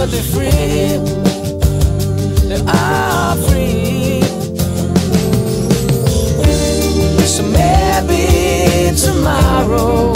but they're free. They are free. So maybe tomorrow